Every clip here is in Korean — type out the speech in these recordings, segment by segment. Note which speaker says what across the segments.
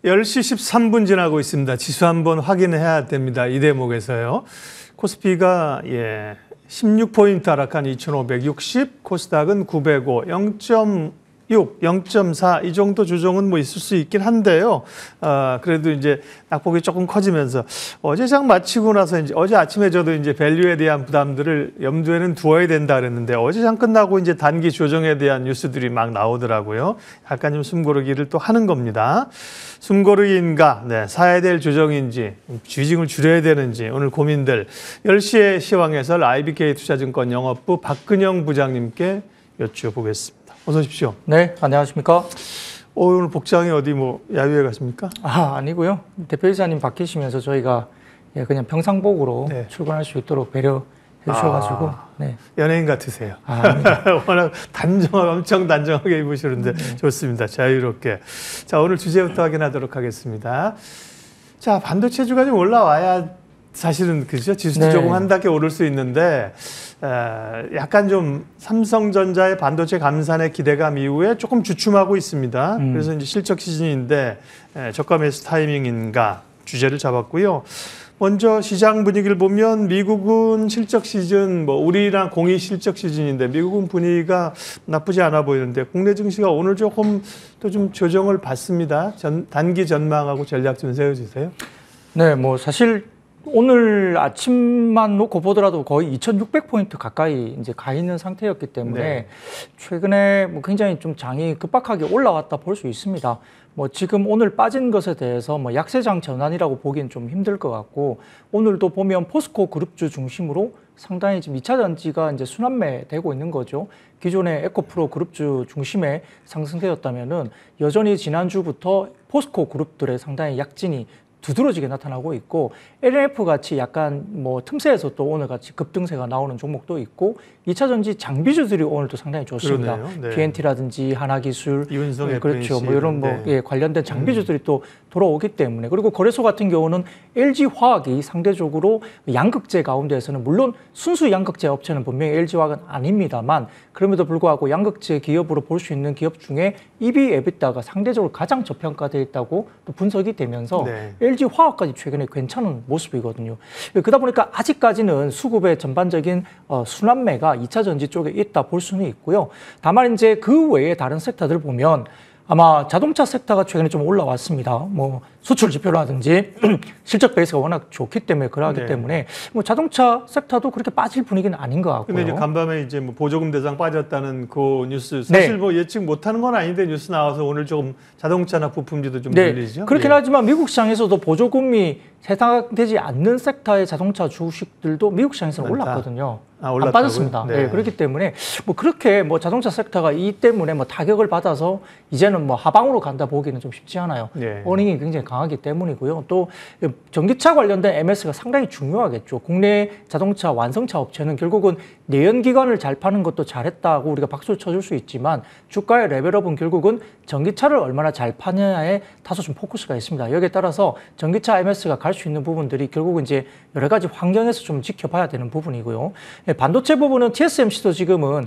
Speaker 1: 10시 13분 지나고 있습니다. 지수 한번 확인해야 됩니다. 이 대목에서요. 코스피가 16포인트 하락한 2,560, 코스닥은 905, 0.6, 0.4 이 정도 조정은 뭐 있을 수 있긴 한데요. 그래도 이제 낙폭이 조금 커지면서 어제 장 마치고 나서 이제 어제 아침에 저도 이제 밸류에 대한 부담들을 염두에는 두어야 된다 그랬는데 어제 장 끝나고 이제 단기 조정에 대한 뉴스들이 막 나오더라고요. 약간 좀 숨고르기를 또 하는 겁니다. 숨고르기인가, 사야 될 조정인지, 주식을 줄여야 되는지 오늘 고민들 10시에 시황해설 IBK 투자증권 영업부 박근영 부장님께 여쭈어보겠습니다. 어서 오십시오.
Speaker 2: 네, 안녕하십니까?
Speaker 1: 오늘 복장이 어디 야유회 가십니까?
Speaker 2: 아니고요. 대표이사님 바뀌시면서 저희가 그냥 평상복으로 출근할 수 있도록 배려해 주셔가지고. 네.
Speaker 1: 연예인 같으세요. 워낙 엄청 단정하게 입으시는데 좋습니다. 자유롭게. 자, 오늘 주제부터 확인하도록 하겠습니다. 자, 반도체주가 좀 올라와야 사실은 그죠? 지수도 조금 한답게 오를 수 있는데 약간 좀 삼성전자의 반도체 감산의 기대감 이후에 조금 주춤하고 있습니다. 그래서 이제 실적 시즌인데 저가 매수 타이밍인가 주제를 잡았고요. 먼저 시장 분위기를 보면 미국은 실적 시즌, 우리랑 공이 실적 시즌인데 미국은 분위기가 나쁘지 않아 보이는데 국내 증시가 오늘 조금 또 좀 조정을 받습니다. 단기 전망하고 전략 좀 세워주세요.
Speaker 2: 네, 사실 오늘 아침만 놓고 보더라도 거의 2,600포인트 가까이 이제 가 있는 상태였기 때문에 최근에 굉장히 좀 장이 급박하게 올라왔다 볼 수 있습니다. 지금 오늘 빠진 것에 대해서 약세장 전환이라고 보기엔 좀 힘들 것 같고 오늘도 보면 포스코 그룹주 중심으로 상당히 지금 2차 전지가 이제 순환매 되고 있는 거죠. 기존의 에코프로 그룹주 중심에 상승되었다면은 여전히 지난주부터 포스코 그룹들의 상당히 약진이 두드러지게 나타나고 있고 LNF 같이 약간 틈새에서 또 오늘 같이 급등세가 나오는 종목도 있고 2차 전지 장비주들이 오늘도 상당히 좋습니다. PNT라든지 하나기술,
Speaker 1: 이윤성
Speaker 2: 그렇죠. 이런 관련된 장비주들이 또 돌아오기 때문에 그리고 거래소 같은 경우는 LG화학이 상대적으로 양극재 가운데에서는 물론 순수 양극재 업체는 분명히 LG화학은 아닙니다만 그럼에도 불구하고 양극재 기업으로 볼 수 있는 기업 중에 EV, EBITDA가 상대적으로 가장 저평가되어 있다고 또 분석이 되면서 LG화학까지 최근에 괜찮은 모습이거든요. 그러다 보니까 아직까지는 수급의 전반적인 순환매가 2차 전지 쪽에 있다 볼 수는 있고요. 다만 이제 그 외에 다른 섹터들 보면 아마 자동차 섹터가 최근에 좀 올라왔습니다. 수출 지표라든지 실적 베이스가 워낙 좋기 때문에 그러하기 때문에 자동차 섹터도 그렇게 빠질 분위기는 아닌 것 같고요.
Speaker 1: 근데 이제 간밤에 이제 보조금 대상 빠졌다는 그 뉴스 사실 예측 못하는 건 아닌데 뉴스 나와서 오늘 조금 자동차나 부품주도 좀 밀리죠.
Speaker 2: 그렇긴 하지만 미국 시장에서도 보조금이 해당되지 않는 섹터의 자동차 주식들도 미국 시장에서는 올랐거든요. 안 빠졌습니다. 그렇기 때문에 그렇게 자동차 섹터가 이 때문에 타격을 받아서 이제는 하방으로 간다 보기는 좀 쉽지 않아요. 어닝이 굉장히 강하기 때문이고요. 또 전기차 관련된 MS가 상당히 중요하겠죠. 국내 자동차 완성차 업체는 결국은 내연기관을 잘 파는 것도 잘했다고 우리가 박수를 쳐줄 수 있지만 주가의 레벨업은 결국은 전기차를 얼마나 잘 파느냐에 다소 좀 포커스가 있습니다. 여기에 따라서 전기차 MS가 갈 수 있는 부분들이 결국은 이제 여러 가지 환경에서 좀 지켜봐야 되는 부분이고요. 반도체 부분은 TSMC도 지금은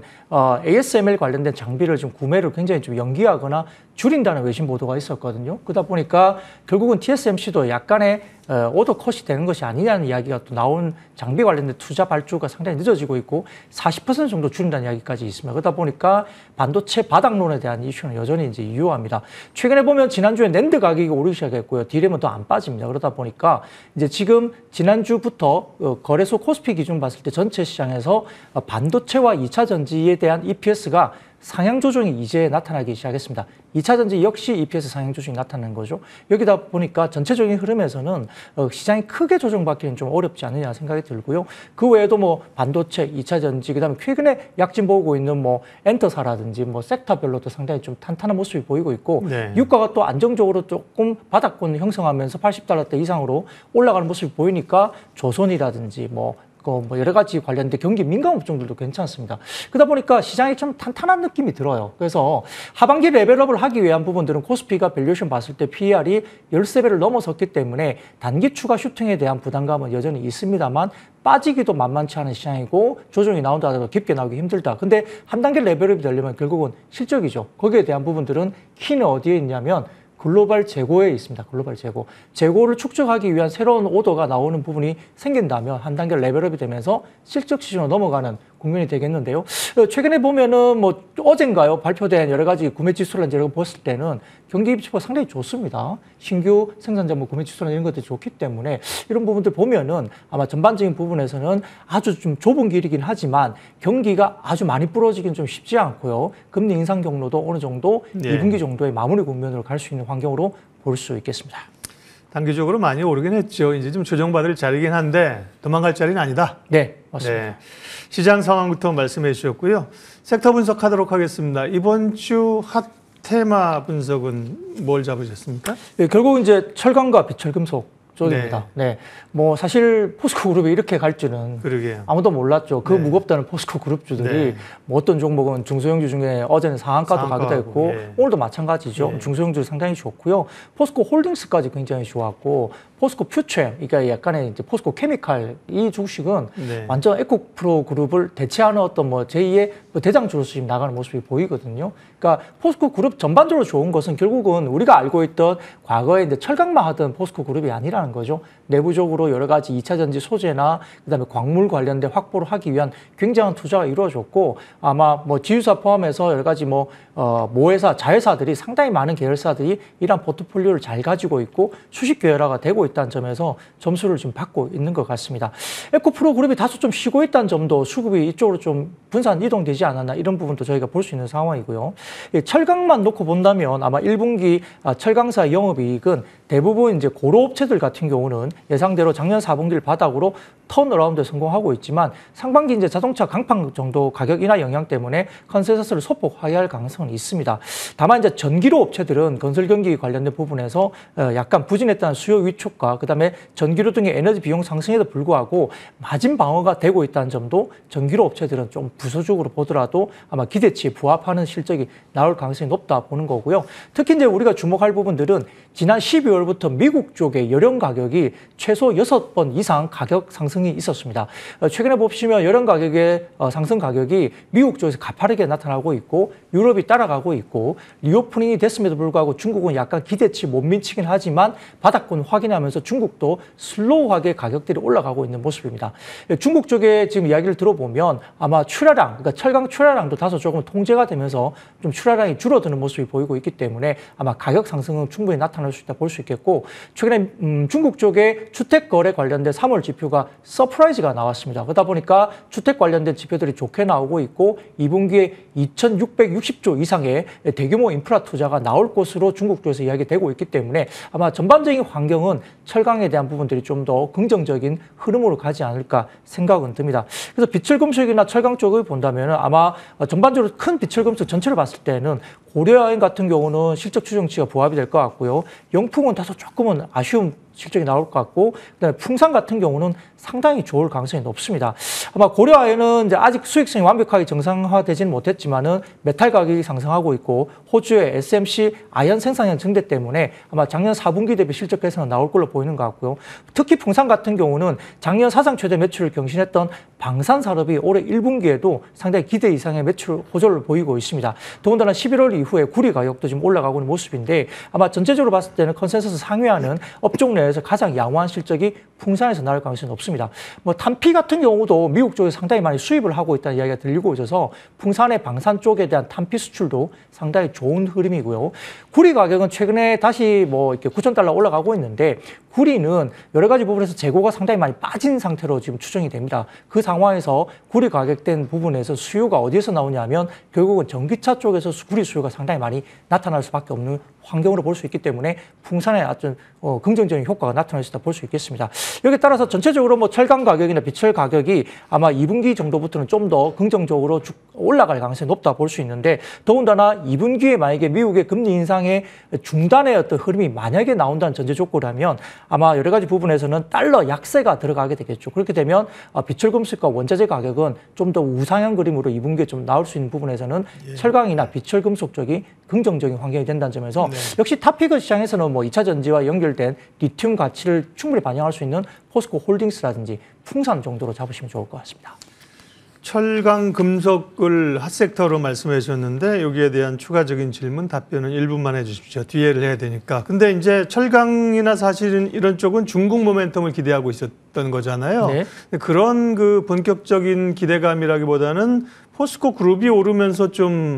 Speaker 2: ASML 관련된 장비를 좀 구매를 굉장히 좀 연기하거나 줄인다는 외신 보도가 있었거든요. 그러다 보니까 결국은 TSMC도 약간의 오더 컷이 되는 것이 아니냐는 이야기가 또 나온 장비 관련된 투자 발주가 상당히 늦어지고 있고 40% 정도 줄인다는 이야기까지 있습니다. 그러다 보니까 반도체 바닥론에 대한 이슈는 여전히 이제 유효합니다. 최근에 보면 지난주에 낸드 가격이 오르기 시작했고요. 디램은 더 안 빠집니다. 그러다 보니까 이제 지금 지난주부터 거래소 코스피 기준 봤을 때 전체 시장에서 반도체와 2차 전지에 대한 EPS가 상향 조정이 이제 나타나기 시작했습니다. 2차 전지 역시 EPS 상향 조정이 나타나는 거죠. 여기다 보니까 전체적인 흐름에서는 시장이 크게 조정받기는 좀 어렵지 않느냐 생각이 들고요. 그 외에도 반도체, 2차 전지, 그다음에 최근에 약진 보고 있는 엔터사라든지 섹터별로도 상당히 좀 탄탄한 모습이 보이고 있고 유가가 또 안정적으로 조금 바닥권 형성하면서 80달러대 이상으로 올라가는 모습이 보이니까 조선이라든지 여러 가지 관련된 경기 민감 업종들도 괜찮습니다. 그러다 보니까 시장이 좀 탄탄한 느낌이 들어요. 그래서 하반기 레벨업을 하기 위한 부분들은 코스피가 밸류에이션 봤을 때 PER이 13배를 넘어섰기 때문에 단기 추가 슈팅에 대한 부담감은 여전히 있습니다만 빠지기도 만만치 않은 시장이고 조정이 나온다 하더라도 깊게 나오기 힘들다. 근데 한 단계 레벨업이 되려면 결국은 실적이죠. 거기에 대한 부분들은 키는 어디에 있냐면 글로벌 재고에 있습니다. 글로벌 재고. 재고를 축적하기 위한 새로운 오더가 나오는 부분이 생긴다면 한 단계 레벨업이 되면서 실적 수준으로 넘어가는 국면이 되겠는데요. 최근에 보면은 뭐 어젠가요 발표된 여러 가지 구매 지수라든지 이런 거 봤을 때는 경기 입지가 상당히 좋습니다. 신규 생산자 뭐 구매 지수나 이런 것들이 좋기 때문에 이런 부분들 보면은 아마 전반적인 부분에서는 아주 좀 좁은 길이긴 하지만 경기가 아주 많이 부러지긴 좀 쉽지 않고요. 금리 인상 경로도 어느 정도 2분기 정도의 마무리 국면으로 갈 수 있는 환경으로 볼 수 있겠습니다.
Speaker 1: 단기적으로 많이 오르긴 했죠. 이제 좀 조정받을 자리긴 한데 도망갈 자리는 아니다.
Speaker 2: 네, 맞습니다.
Speaker 1: 네. 시장 상황부터 말씀해 주셨고요. sek터 분석하도록 하겠습니다. 이번 주 핫 테마 분석은 뭘 잡으셨습니까?
Speaker 2: 네, 결국 이제 철강과 비철금속 쪽입니다. 네. 뭐 사실 포스코 그룹이 이렇게 갈 줄은
Speaker 1: 그러게요.
Speaker 2: 아무도 몰랐죠. 그 무겁다는 포스코 그룹주들이 뭐 어떤 종목은 중소형주 중에 어제는 상한가도 가기도 했고 오늘도 마찬가지죠. 중소형주 상당히 좋고요. 포스코 홀딩스까지 굉장히 좋았고 포스코 퓨처엠, 그러니까 약간의 이제 포스코 케미칼 이 주식은 완전 에코프로 그룹을 대체하는 어떤 뭐 제2의 뭐 대장주로서 지금 나가는 모습이 보이거든요. 그러니까 포스코 그룹 전반적으로 좋은 것은 결국은 우리가 알고 있던 과거에 이제 철강만 하던 포스코 그룹이 아니라는 거죠. 내부적으로 여러 가지 2차 전지 소재나 그다음에 광물 관련된 확보를 하기 위한 굉장한 투자가 이루어졌고 아마 뭐 지유사 포함해서 여러 가지 뭐 모회사, 자회사들이 상당히 많은 계열사들이 이러한 포트폴리오를 잘 가지고 있고 수식 계열화가 되고 있다는 점에서 점수를 지금 받고 있는 것 같습니다. 에코프로 그룹이 다소 좀 쉬고 있다는 점도 수급이 이쪽으로 좀 분산 이동되지 않았나 이런 부분도 저희가 볼 수 있는 상황이고요. 철강만 놓고 본다면 아마 1분기 철강사 영업이익은 대부분 이제 고로업체들 같은 경우는 예상대로 작년 4분기를 바닥으로 턴어라운드에 성공하고 있지만 상반기 이제 자동차 강판 정도 가격 인하 영향 때문에 컨센서스를 소폭 하회할 가능성은 있습니다. 다만 이제 전기료 업체들은 건설 경기 관련된 부분에서 약간 부진했다는 수요 위축과 그다음에 전기료 등의 에너지 비용 상승에도 불구하고 마진 방어가 되고 있다는 점도 전기료 업체들은 좀 부수적으로 보더라도 아마 기대치에 부합하는 실적이 나올 가능성이 높다 보는 거고요. 특히 이제 우리가 주목할 부분들은 지난 12월부터 미국 쪽의 열연 가격이 최소 6번 이상 가격 상승이 있었습니다. 최근에 보시면 열연 가격의 상승 가격이 미국 쪽에서 가파르게 나타나고 있고 유럽이 따라가고 있고 리오프닝이 됐음에도 불구하고 중국은 약간 기대치 못 미치긴 하지만 바닥권 확인하면서 중국도 슬로우하게 가격들이 올라가고 있는 모습입니다. 중국 쪽에 지금 이야기를 들어보면 아마 출하량, 그러니까 철강 출하량도 다소 조금 통제가 되면서 좀 출하량이 줄어드는 모습이 보이고 있기 때문에 아마 가격 상승은 충분히 나타날 수 있다 볼 수 있겠고 최근에 중국 쪽에 주택 거래 관련된 3월 지표가 서프라이즈가 나왔습니다. 그러다 보니까 주택 관련된 지표들이 좋게 나오고 있고 2분기에 2,660조 이상의 대규모 인프라 투자가 나올 것으로 중국 쪽에서 이야기되고 있기 때문에 아마 전반적인 환경은 철강에 대한 부분들이 좀 더 긍정적인 흐름으로 가지 않을까 생각은 듭니다. 그래서 비철금속이나 철강 쪽을 본다면 아마 전반적으로 큰 비철금속 전체를 봤을 때는 고려아연 같은 경우는 실적 추정치가 부합이 될 것 같고요. 영풍은 다소 조금은 아쉬운 실적이 나올 것 같고 그다음에 풍산 같은 경우는 상당히 좋을 가능성이 높습니다. 아마 고려아연은 이제 아직 수익성이 완벽하게 정상화되지는 못했지만은 메탈 가격이 상승하고 있고 호주의 SMC 아연 생산량 증대 때문에 아마 작년 4분기 대비 실적 개선은 나올 걸로 보이는 것 같고요. 특히 풍산 같은 경우는 작년 사상 최대 매출을 경신했던 방산 산업이 올해 1분기에도 상당히 기대 이상의 매출 호조를 보이고 있습니다. 더군다나 11월 이후에 구리 가격도 지금 올라가고 있는 모습인데 아마 전체적으로 봤을 때는 컨센서스 상회하는 업종 내에서 가장 양호한 실적이 풍산에서 나올 가능성이 높습니다. 뭐 탄피 같은 경우도 미국 쪽에 상당히 많이 수입을 하고 있다는 이야기가 들리고 있어서 풍산의 방산 쪽에 대한 탄피 수출도 상당히 좋은 흐름이고요. 구리 가격은 최근에 다시 뭐 이렇게 9,000달러 올라가고 있는데 구리는 여러 가지 부분에서 재고가 상당히 많이 빠진 상태로 지금 추정이 됩니다. 그 상황에서 구리 가격된 부분에서 수요가 어디에서 나오냐면 결국은 전기차 쪽에서 구리 수요가 상당히 많이 나타날 수밖에 없는 환경으로 볼 수 있기 때문에 풍산의 아주 긍정적인 효과가 나타날 수 있다 볼 수 있겠습니다. 여기에 따라서 전체적으로 뭐 철강 가격이나 비철 가격이 아마 2분기 정도부터는 좀 더 긍정적으로 올라갈 가능성이 높다 볼 수 있는데 더군다나 2분기에 만약에 미국의 금리 인상의 중단의 어떤 흐름이 만약에 나온다는 전제 조건이라면 아마 여러 가지 부분에서는 달러 약세가 들어가게 되겠죠. 그렇게 되면 비철금속과 원자재 가격은 좀 더 우상향 그림으로 2분기에 좀 나올 수 있는 부분에서는 철강이나 비철금속 쪽이 긍정적인 환경이 된다는 점에서 역시 탑픽을 시장에서는 뭐 2차 전지와 연결된 리튬 가치를 충분히 반영할 수 있는 포스코 홀딩스라든지 풍산 정도로 잡으시면 좋을 것 같습니다.
Speaker 1: 철강 금속을 핫섹터로 말씀해 주셨는데 여기에 대한 추가적인 질문 답변은 1분만 해주십시오. 뒤에를 해야 되니까. 근데 이제 철강이나 사실은 이런 쪽은 중국 모멘텀을 기대하고 있었던 거잖아요.
Speaker 2: 네.
Speaker 1: 그런 그 본격적인 기대감이라기보다는 포스코 그룹이 오르면서 좀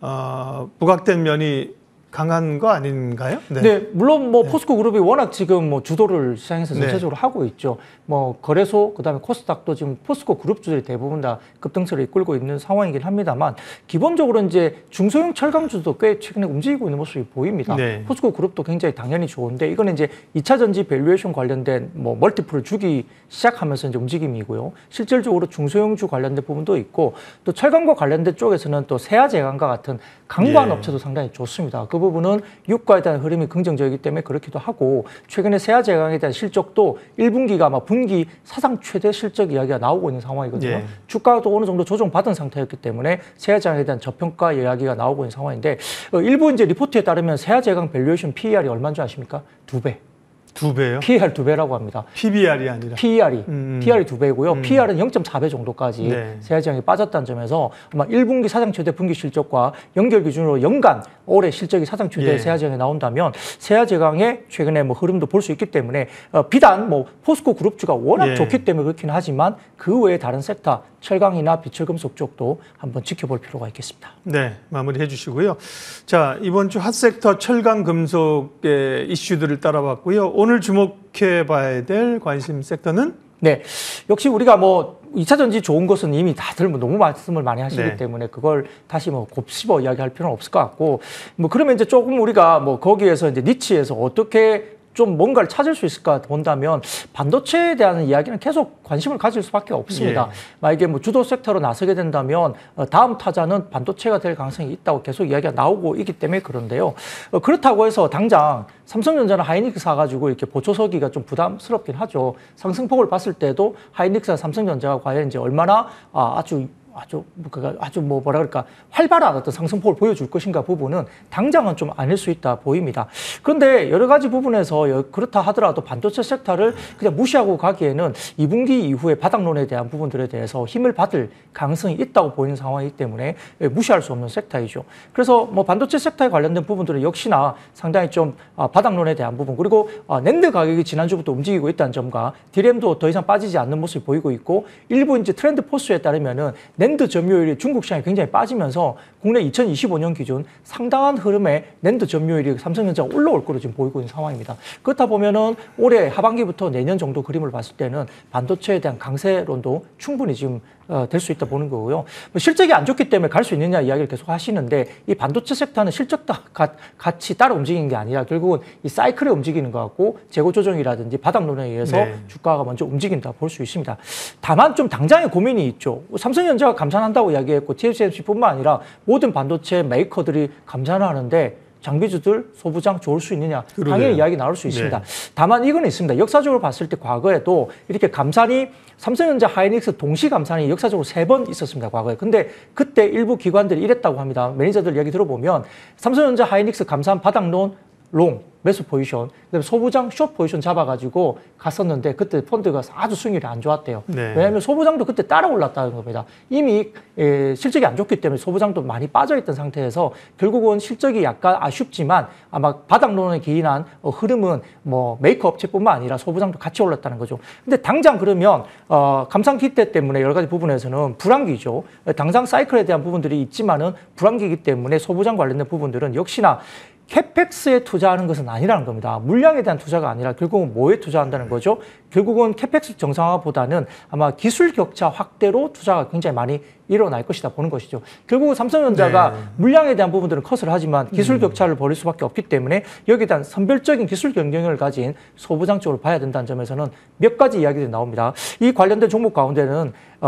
Speaker 1: 부각된 면이 강한 거 아닌가요?
Speaker 2: 네, 물론 뭐 포스코 그룹이 워낙 지금 뭐 주도를 시장에서 전체적으로 하고 있죠. 뭐 거래소 그다음에 코스닥도 지금 포스코 그룹주들이 대부분 다 급등세를 이끌고 있는 상황이긴 합니다만 기본적으로 이제 중소형 철강주도 꽤 최근에 움직이고 있는 모습이 보입니다. 포스코 그룹도 굉장히 당연히 좋은데 이거는 이제 2차 전지 밸류에이션 관련된 뭐 멀티플을 주기 시작하면서 이제 움직임이고요. 실질적으로 중소형주 관련된 부분도 있고 또 철강과 관련된 쪽에서는 또 세아제강과 같은 강관 업체도 상당히 좋습니다. 그 부분은 유가에 대한 흐름이 긍정적이기 때문에 그렇기도 하고 최근에 세아제강에 대한 실적도 1분기가 아마 분기 사상 최대 실적 이야기가 나오고 있는 상황이거든요. 주가도 어느 정도 조정받은 상태였기 때문에 세아제강에 대한 저평가 이야기가 나오고 있는 상황인데 일부 이제 리포트에 따르면 세아제강 밸류에이션 PER이 얼마인 줄 아십니까? 2배.
Speaker 1: 2배요?
Speaker 2: PER 2배라고 합니다.
Speaker 1: PBR이 아니라?
Speaker 2: PER이 2배고요. PER은 0.4배 정도까지 세아제강이 빠졌다는 점에서 아마 1분기 사상 최대 분기 실적과 연결 기준으로 연간 올해 실적이 사상 최대 세아제강에 나온다면 세아제강의 최근에 뭐 흐름도 볼 수 있기 때문에 비단 뭐 포스코 그룹주가 워낙 좋기 때문에 그렇긴 하지만 그 외에 다른 섹터 철강이나 비철금속 쪽도 한번 지켜볼 필요가 있겠습니다.
Speaker 1: 네, 마무리해 주시고요. 자, 이번 주 핫섹터 철강 금속의 이슈들을 따라봤고요. 오늘 주목해 봐야 될 관심 섹터는?
Speaker 2: 네, 역시 우리가 뭐 2차 전지 좋은 것은 이미 다들 뭐 너무 말씀을 많이 하시기 때문에 그걸 다시 뭐 곱씹어 이야기할 필요는 없을 것 같고 뭐 그러면 이제 조금 우리가 뭐 거기에서 이제 니치에서 어떻게 좀 뭔가를 찾을 수 있을까 본다면 반도체에 대한 이야기는 계속 관심을 가질 수밖에 없습니다. 만약에 뭐 주도 섹터로 나서게 된다면 다음 타자는 반도체가 될 가능성이 있다고 계속 이야기가 나오고 있기 때문에 그런데요. 그렇다고 해서 당장 삼성전자나 하이닉스 사가지고 이렇게 보초서기가 좀 부담스럽긴 하죠. 상승폭을 봤을 때도 하이닉스와 삼성전자가 과연 이제 얼마나 아주 뭐라 그럴까 활발한 어떤 상승폭을 보여줄 것인가 부분은 당장은 좀 아닐 수 있다 보입니다. 그런데 여러 가지 부분에서 그렇다 하더라도 반도체 섹터를 그냥 무시하고 가기에는 2분기 이후에 바닥론에 대한 부분들에 대해서 힘을 받을 가능성이 있다고 보이는 상황이기 때문에 무시할 수 없는 섹터이죠. 그래서 뭐 반도체 섹터에 관련된 부분들은 역시나 상당히 좀 바닥론에 대한 부분 그리고 낸드 가격이 지난주부터 움직이고 있다는 점과 디램도 더 이상 빠지지 않는 모습이 보이고 있고 일부 이제 트렌드 포스에 따르면은 낸드 점유율이 중국 시장이 굉장히 빠지면서 국내 2025년 기준 상당한 흐름의 낸드 점유율이 삼성전자가 올라올 거로 지금 보이고 있는 상황입니다. 그렇다 보면은 올해 하반기부터 내년 정도 그림을 봤을 때는 반도체에 대한 강세론도 충분히 지금 될 수 있다 보는 거고요. 뭐 실적이 안 좋기 때문에 갈 수 있느냐 이야기를 계속 하시는데 이 반도체 섹터는 실적 같이 따라 움직이는 게 아니라 결국은 이 사이클에 움직이는 것 같고 재고 조정이라든지 바닥론에 의해서 주가가 먼저 움직인다 볼 수 있습니다. 다만 좀 당장의 고민이 있죠. 삼성전자가 감산한다고 이야기했고 TSMC뿐만 아니라 모든 반도체 메이커들이 감산을 하는데 장비주들 소부장 좋을 수 있느냐 당연히 이야기 나올 수 있습니다. 다만 이건 있습니다. 역사적으로 봤을 때 과거에도 이렇게 감산이 삼성전자, 하이닉스 동시 감산이 역사적으로 3번 있었습니다. 과거에. 근데 그때 일부 기관들이 이랬다고 합니다. 매니저들 이야기 들어보면 삼성전자, 하이닉스 감산 바닥론 롱 매수 포지션, 그다음에 소부장 숏 포지션 잡아가지고 갔었는데 그때 펀드가 아주 수익률이 안 좋았대요. 왜냐하면 소부장도 그때 따라 올랐다는 겁니다. 이미 실적이 안 좋기 때문에 소부장도 많이 빠져있던 상태에서 결국은 실적이 약간 아쉽지만 아마 바닥론에 기인한 흐름은 뭐 메이커 업체뿐만 아니라 소부장도 같이 올랐다는 거죠. 근데 당장 그러면 감산 기대 때문에 여러 가지 부분에서는 불안기죠. 당장 사이클에 대한 부분들이 있지만은 불안기이기 때문에 소부장 관련된 부분들은 역시나 캐펙스에 투자하는 것은 아니라는 겁니다. 물량에 대한 투자가 아니라 결국은 뭐에 투자한다는 거죠? 결국은 캐펙스 정상화보다는 아마 기술 격차 확대로 투자가 굉장히 많이 일어날 것이다 보는 것이죠. 결국은 삼성전자가 물량에 대한 부분들은 컷을 하지만 기술 격차를 벌일 수밖에 없기 때문에 여기에 대한 선별적인 기술 경쟁력을 가진 소부장 쪽으로 봐야 된다는 점에서는 몇 가지 이야기들이 나옵니다. 이 관련된 종목 가운데는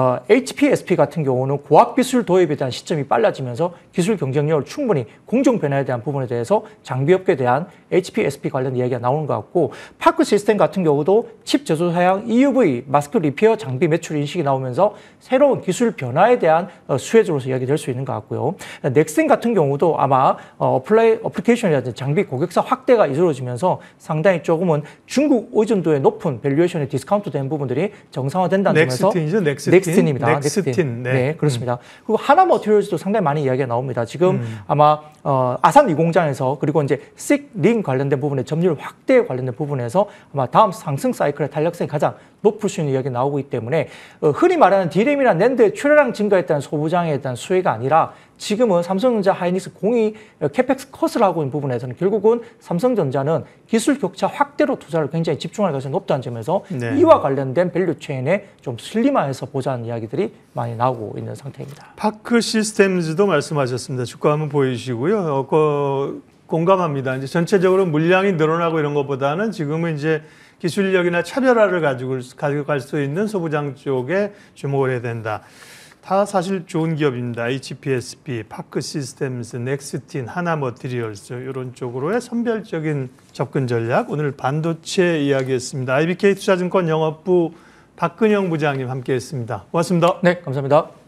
Speaker 2: HPSP 같은 경우는 고학기술 도입에 대한 시점이 빨라지면서 기술 경쟁력을 충분히 공정 변화에 대한 부분에 대해서 장비업계에 대한 HPSP 관련 이야기가 나오는 것 같고 파크 시스템 같은 경우도 칩 제조 사양 EUV 마스크 리페어 장비 매출 인식이 나오면서 새로운 기술 변화에 대한 수혜주로서 이야기될 수 있는 것 같고요. 넥센 같은 경우도 아마 어플리케이션이라든지 장비 고객사 확대가 이루어지면서 상당히 조금은 중국 의존도의 높은 밸류에이션에 디스카운트 된 부분들이 정상화된다는 점에서 넥스틴입니다.
Speaker 1: 넥스틴.
Speaker 2: 네, 그렇습니다. 그리고 하나 머티리얼즈도 상당히 많이 이야기가 나옵니다. 지금 아마 아산 2공장에서 그리고 이제 릭 관련된 부분에 점유율 확대 관련된 부분에서 아마 다음 상승 사이클의 탄력성이 가장 높을 수 있는 이야기 나오고 있기 때문에 흔히 말하는 D램이나 낸드의 출하량 증가에 따른 소부장에 대한 수혜가 아니라 지금은 삼성전자, 하이닉스 공이 캐펙스 컷을 하고 있는 부분에서는 결국은 삼성전자는 기술 격차 확대로 투자를 굉장히 집중할 가능성이 높다는 점에서
Speaker 1: 네.
Speaker 2: 이와 관련된 밸류 체인에 좀 슬림화해서 보자는 이야기들이 많이 나오고 있는 상태입니다.
Speaker 1: 파크 시스템즈도 말씀하셨습니다. 주가 한번 보여주시고요. 공감합니다. 이제 전체적으로 물량이 늘어나고 이런 것보다는 지금은 이제 기술력이나 차별화를 가져갈 수 있는 소부장 쪽에 주목을 해야 된다. 다 사실 좋은 기업입니다. HPSP, 파크 시스템즈, 넥스틴, 하나 머티리얼스 이런 쪽으로의 선별적인 접근 전략. 오늘 반도체 이야기했습니다. IBK 투자증권 영업부 박근영 부장님 함께했습니다. 고맙습니다.
Speaker 2: 네, 감사합니다.